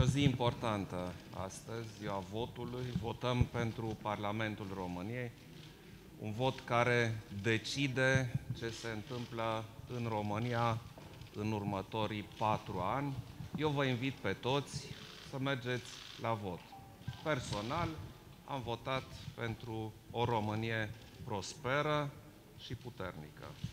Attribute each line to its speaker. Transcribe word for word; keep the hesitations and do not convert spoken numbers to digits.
Speaker 1: o zi importantă astăzi, ziua votului. Votăm pentru Parlamentul României, un vot care decide ce se întâmplă în România în următorii patru ani. Eu vă invit pe toți să mergeți la vot. Personal, am votat pentru o Românie prosperă și puternică.